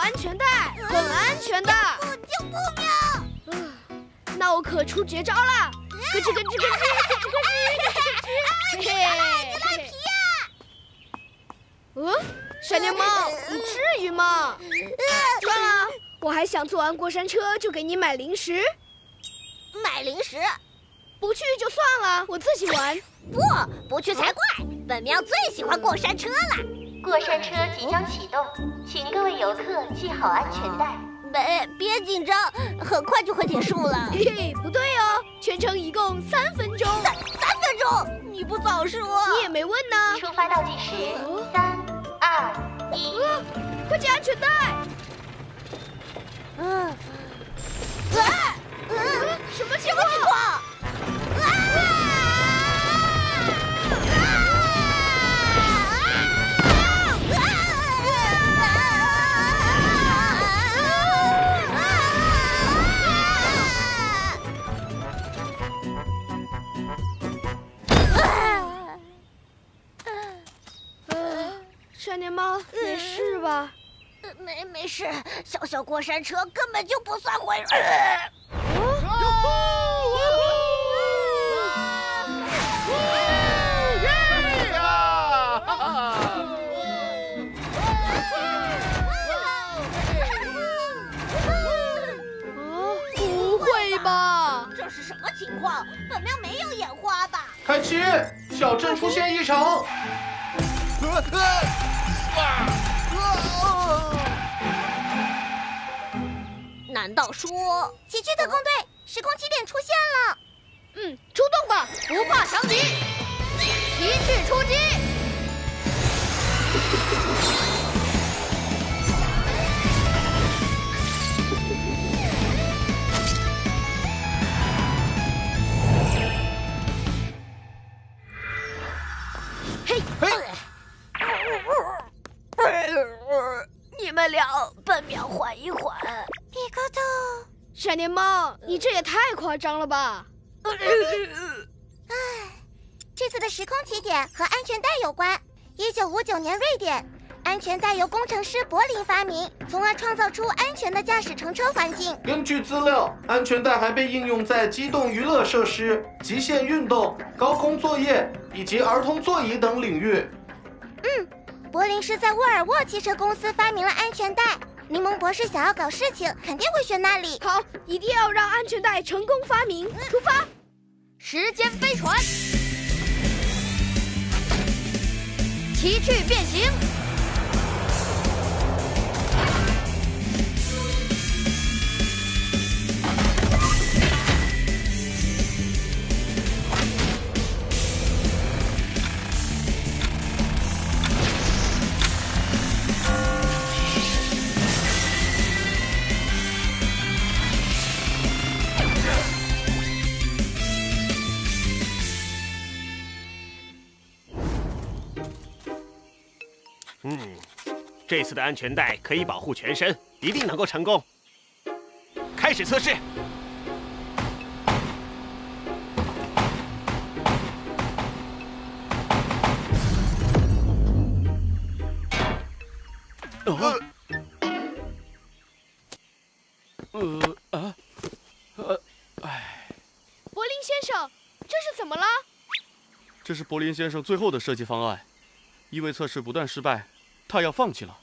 安全带，很安全的。 救不了！ 那我可出绝招了！咯吱咯吱咯吱咯吱咯吱，嘿嘿！ 你赖皮呀！ 闪电猫，你至于吗？算了，我还想坐完过山车就给你买零食。 买零食？ 不去就算了，我自己玩。 不去才怪！本喵最喜欢过山车了。 过山车即将启动，请各位游客系好安全带。 别紧张，很快就会结束了。 嘿嘿，不对哦，全程一共3分钟。 3分钟？你不早说！ 你也没问呢。 出发倒计时，3、2、1， 快系安全带！什么情况？闪电猫，没事吧？ 没事，小过山车根本就不算回事。 不会吧？ 这是什么情况？本喵没有眼花吧？ 凯奇，小镇出现异常。 难道说奇趣特工队时空起点出现了？ 出动吧，不怕强敌，奇趣出击！嘿， 你们俩，本喵缓一缓。皮克特， 闪电猫，你这也太夸张了吧！ 这次的时空起点和安全带有关。1959年，瑞典，安全带由工程师柏林发明，从而创造出安全的驾驶乘车环境。 根据资料，安全带还被应用在机动娱乐设施、极限运动、高空作业以及儿童座椅等领域。 柏林是在沃尔沃汽车公司发明了安全带。柠檬博士想要搞事情，肯定会选那里。 好，一定要让安全带成功发明。出发！时间飞船，奇趣变形。 这次的安全带可以保护全身，一定能够成功。开始测试。 柏林先生，这是怎么了？ 这是柏林先生最后的设计方案，因为测试不断失败，他要放弃了。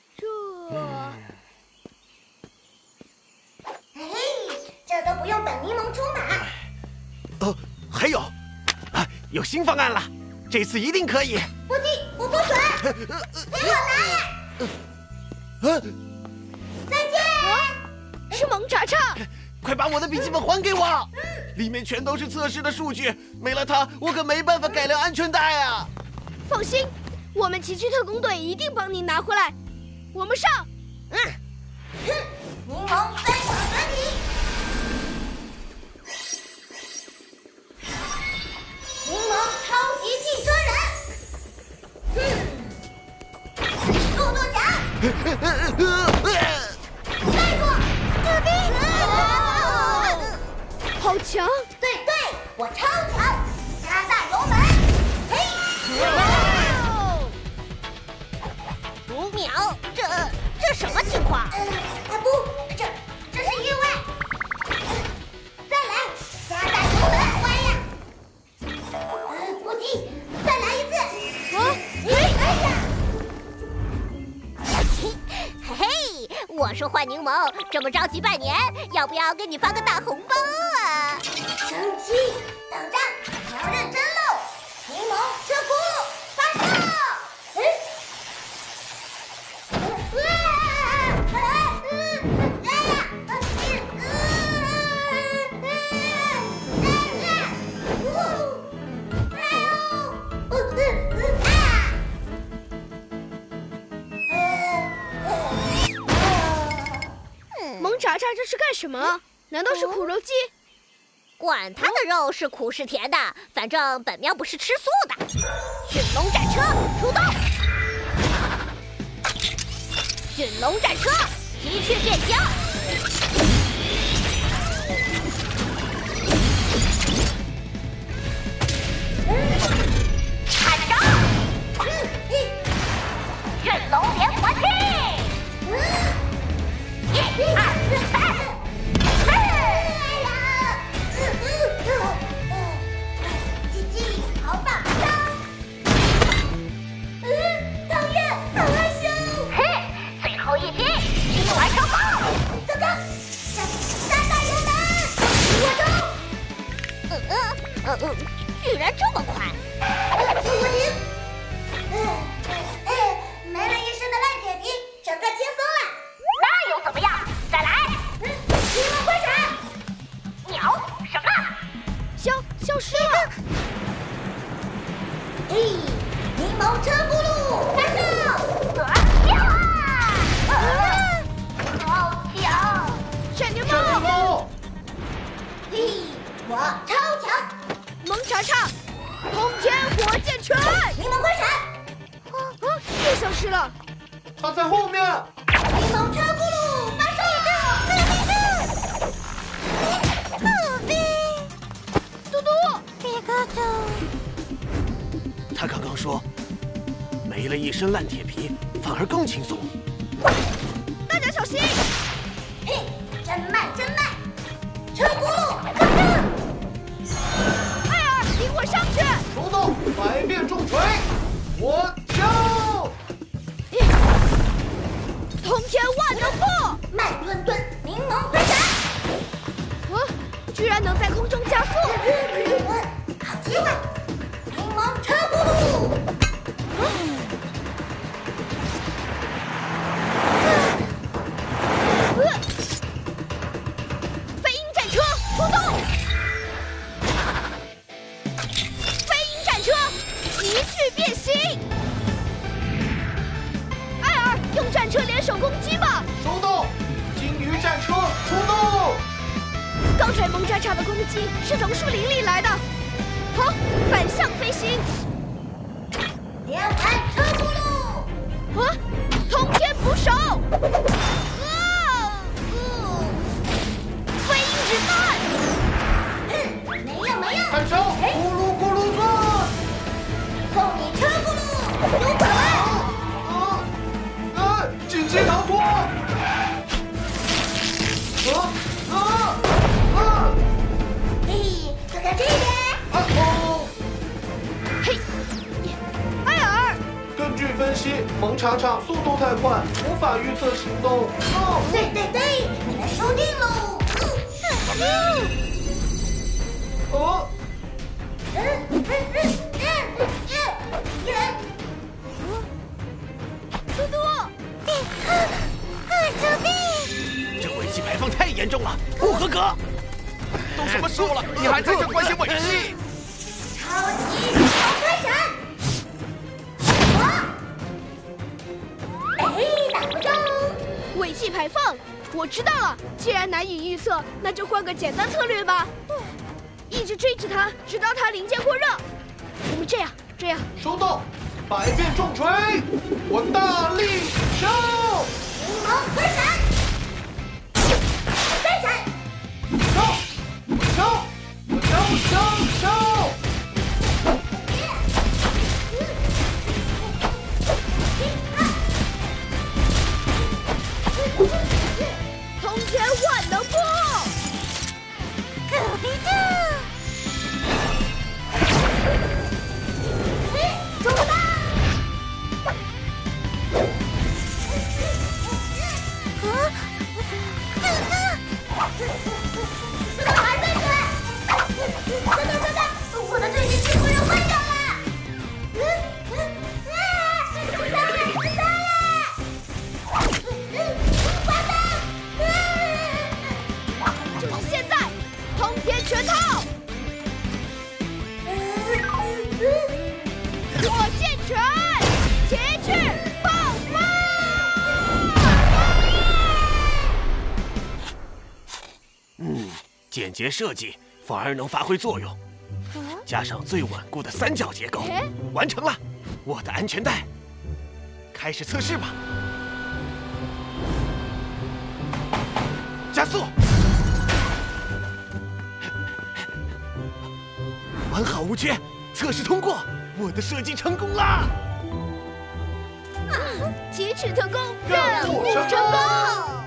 这都不用本柠檬出马。 还有，有新方案了，这次一定可以。 不进，我不准，给我来！再见。 是萌查查， 快把我的笔记本还给我！里面全都是测试的数据，没了它，我可没办法改良安全带啊！ 放心，我们奇趣特工队一定帮你拿回来。我们上！ 柠檬3场转体，柠檬超级汽车人，速度奖，带过，这边， 好强！ 对，我超强，加大油门，嘿！5秒，这什么情况？ 我是坏柠檬，这么着急拜年，要不要给你发个大红包啊？ 生气，等着，你要认真喽！柠檬车轱辘发射！ 蒙查查这是干什么？难道是苦肉计？ 管他的肉是苦是甜的，反正本喵不是吃素的。驯龙战车出动！驯龙战车急去变形！看招！驯龙连环踢！1、2、3、4！ 鸡鸡好棒棒！唐月好害羞。 最后一击，一完成吧！ 糟糕，大大有门，我中！ 居然这么快！ 我停。没了一身的烂铁皮，整个轻松了。 那又怎么样？再来！ 柠檬快闪！ 鸟什么？ 消失了！ 柠檬车轱辘发射！ 好强！ 闪电闪电豹！ 豹， 我超强！ 蒙查查，通天火箭拳！ 柠檬快闪！ 又消失了！ 它在后面。 柠檬车轱辘发射！ 嘟嘟， 别个走！ 他刚刚说，没了一身烂铁皮，反而更轻松。 大家小心！ 真慢真慢！车轱辘发射！ 艾尔，引我上去！ 出动，百变重锤，我敲！ 通天万能步！ 慢吞吞，柠檬快闪！ 居然能在空中加速！ 好机会！柠檬车轱辘！ 飞鹰战车出动！飞鹰战车急去变形！艾尔，用战车联手攻击吧！ 收到，金鱼战车出动！ 刚才蒙查查的攻击是从树林里来的。好，反向飞行。 连环车轱辘！ 通天捕手！飞鹰子弹！ 没用没用！ 看招，咕噜咕噜钻！ 送你车轱辘，有本事！ 紧急逃脱！ 看看这边！ 嘿，艾尔， 根据分析，蒙查查速度太快，无法预测行动。 对，你们输定喽！ 嘟嘟， 救命！ 这尾气排放太严重了，不合格。都什么时候了，你还在这关心尾气？ 超级小快闪！打不中！ 尾气排放，我知道了。既然难以预测，那就换个简单策略吧。一直追着它，直到它零件过热。我们这样。 收到，百变重锤，我大力敲！ 柠檬快闪！再闪！ 敲！ 通天万能步！ 可别动！做不到！ 还在追！我的队形几乎要坏掉了！ 就是现在，通天拳套！火箭拳，骑士爆发！ 简洁设计反而能发挥作用，加上最稳固的三角结构，完成了！我的安全带，开始测试吧！加速！完好无缺，测试通过，我的设计成功啦！ 奇耻特工， 任务成功！